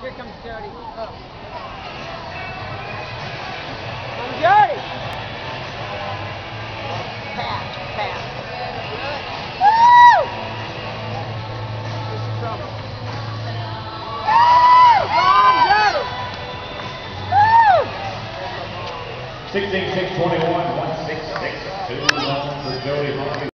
Here comes Jodie. Oh. Come Jodie! Pass. Woo! This is trouble. Come Jodie! Woo! 16-6-21, 1-6-6-2 for Jodie Harvey.